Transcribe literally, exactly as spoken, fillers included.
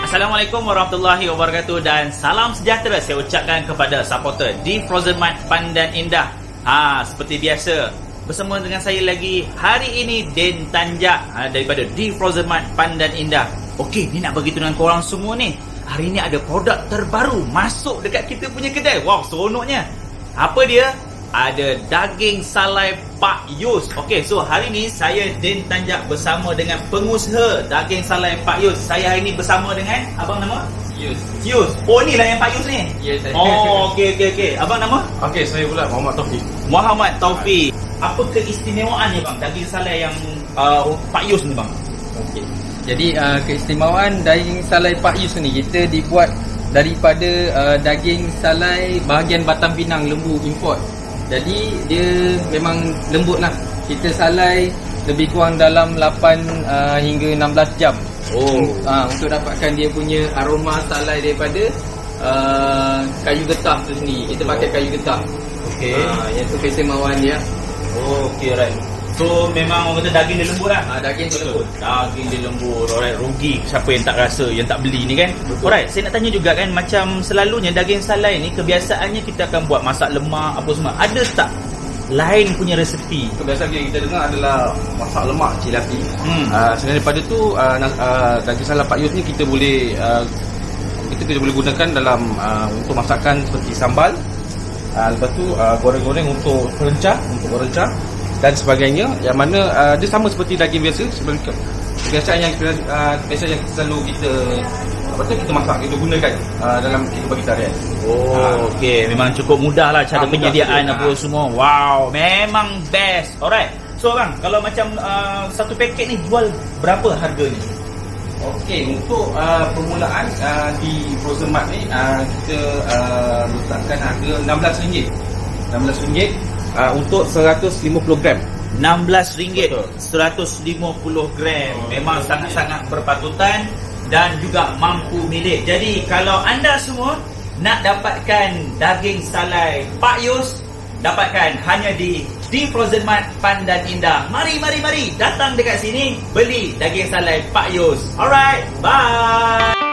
Assalamualaikum warahmatullahi wabarakatuh dan salam sejahtera saya ucapkan kepada supporter di Frozen Mart Pandan Indah. Ha, seperti biasa bersama dengan saya lagi hari ini Den Tanjak ha, daripada di Frozen Mart Pandan Indah. Okey, ni nak bagi tahu dengan korang semua ni. Hari ni ada produk terbaru masuk dekat kita punya kedai. Wow, seronoknya. Apa dia? Ada daging salai Pak Yus. Okey, so hari ni saya Den Tanjak bersama dengan pengusaha daging salai Pak Yus. Saya hari ni bersama dengan abang nama? Yus. Yus. Oh, ni lah yang Pak Yus ni? Ya, saya. Oh, okey okey okey. Abang nama? Okey, saya pula Muhammad Taufik. Muhammad Taufik. Apa keistimewaannya bang daging salai yang uh, Pak Yus ni bang? Okey. Jadi uh, keistimewaan daging salai Pak Yus ni kita dibuat daripada uh, daging salai bahagian Batam Pinang lembu import. Jadi dia memang lembut lah. Kita salai lebih kurang dalam lapan uh, hingga enam belas jam. Oh. Uh, untuk dapatkan dia punya aroma salai daripada uh, kayu getah tu sendiri. Kita pakai kayu getah. Okey. Uh, yang tu keistimewaan dia. Oh, okey, alright. So memang orang kata daging dia lembut lah. Uh, daging tu lembut. Daging dia lembut. Alright, rugi siapa yang tak rasa, yang tak beli ni kan. Betul. Alright, saya nak tanya juga kan, macam selalunya daging salai ni kebiasaannya kita akan buat masak lemak apa semua. Ada tak lain punya resepi? Kebiasaan yang kita dengar adalah masak lemak cilapi. Hmm. Uh, selain daripada tu uh, uh, daging salai Pak Yus ni kita boleh uh, kita, kita boleh gunakan dalam uh, untuk masakan seperti sambal. Uh, lepas tu uh, goreng-goreng untuk perencah, untuk perencah dan sebagainya, yang mana uh, dia sama seperti daging biasa. Sebenarnya kebiasaan yang uh, kebiasaan yang selalu kita apa tu kita masak, kita gunakan uh, dalam kehidupan kita harian. Oh, uh, okey, memang cukup mudah lah cara Ah, mudah penyediaan sikit, apa ah. semua. Wow, memang best. Alright. So bang, kalau macam uh, satu paket ni jual berapa harganya? Okey, untuk uh, permulaan uh, di Frozen Mart ni uh, kita uh, letakkan harga enam belas ringgit. enam belas ringgit uh, untuk seratus lima puluh gram. enam belas ringgit Betul. seratus lima puluh gram. Memang sangat-sangat berpatutan dan juga mampu milik. Jadi kalau anda semua nak dapatkan daging salai Pak Yus, dapatkan hanya di di Frozen Mart Pandan Indah. Mari mari mari datang dekat sini beli daging salai Pak Yus. Alright, bye.